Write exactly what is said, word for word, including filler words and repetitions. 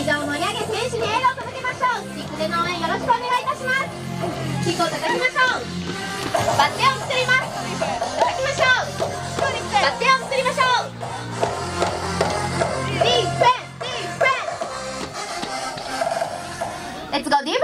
会場を盛り上げ、選手にエールを届けましょう。スティックでの応援よろしくお願いいたします。キックを叩きましょう。バッテンを作ります。叩きましょう。バッテンを作りましょう。ディフェンスディフェンスレッツゴーディフェンス